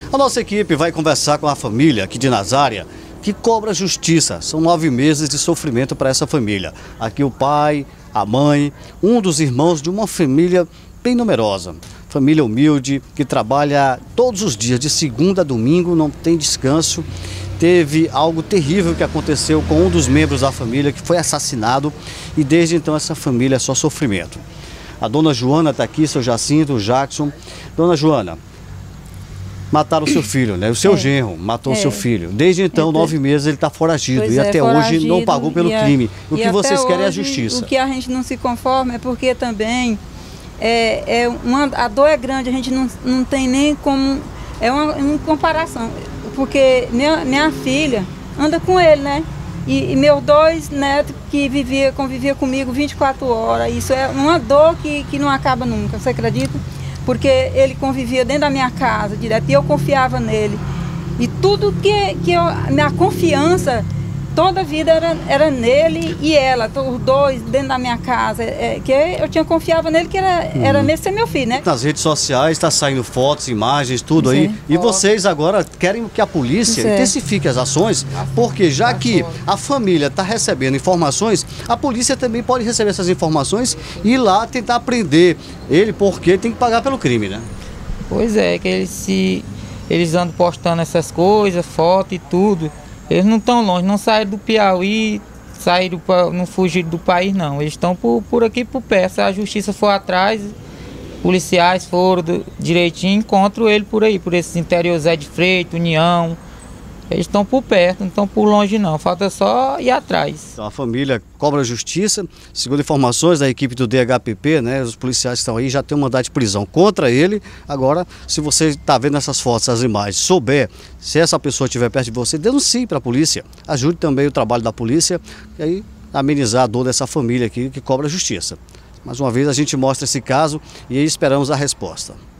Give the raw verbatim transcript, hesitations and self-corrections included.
A nossa equipe vai conversar com a família aqui de Nazária, que cobra justiça. São nove meses de sofrimento para essa família. Aqui o pai, a mãe, um dos irmãos de uma família bem numerosa. Família humilde, que trabalha todos os dias, de segunda a domingo, não tem descanso. Teve algo terrível que aconteceu com um dos membros da família, que foi assassinado, e desde então essa família é só sofrimento. A dona Joana está aqui, seu Jacinto, o Jackson. Dona Joana, mataram o seu filho, né? O seu é. genro matou o é. seu filho. Desde então, então, nove meses, ele está foragido pois e é, até foragido, hoje não pagou pelo a, crime. O que vocês querem é a justiça. O que a gente não se conforma é porque também é, é uma, a dor é grande, a gente não, não tem nem como... É uma, uma comparação, porque minha, minha filha anda com ele, né? E, e meus dois netos que vivia, convivia comigo vinte e quatro horas. Isso é uma dor que, que não acaba nunca, você acredita? Porque ele convivia dentro da minha casa direto e eu confiava nele. E tudo que, que eu, minha confiança, toda a vida era, era nele e ela, os dois dentro da minha casa. É, que eu tinha confiava nele, que era, hum. era mesmo ser meu filho, né? Nas redes sociais está saindo fotos, imagens, tudo Sim. aí. E oh. vocês agora querem que a polícia Sim. intensifique as ações, porque já que a família está recebendo informações, a polícia também pode receber essas informações e ir lá tentar prender ele, porque tem que pagar pelo crime, né? Pois é, que eles se eles andam postando essas coisas, foto e tudo. Eles não estão longe, não saíram do Piauí, saíram pra, não fugiram do país não. Eles estão por, por aqui por perto. Se a justiça for atrás, policiais foram do, direitinho, encontram ele por aí, por esses interior Zé de Freitas, União. Eles estão por perto, não estão por longe não, falta só ir atrás. Então, a família cobra justiça, segundo informações da equipe do D H P P, né, os policiais que estão aí já têm um mandado de prisão contra ele. Agora, se você está vendo essas fotos, essas imagens, souber, se essa pessoa estiver perto de você, denuncie para a polícia, ajude também o trabalho da polícia e aí amenizar a dor dessa família aqui que cobra justiça. Mais uma vez a gente mostra esse caso e aí esperamos a resposta.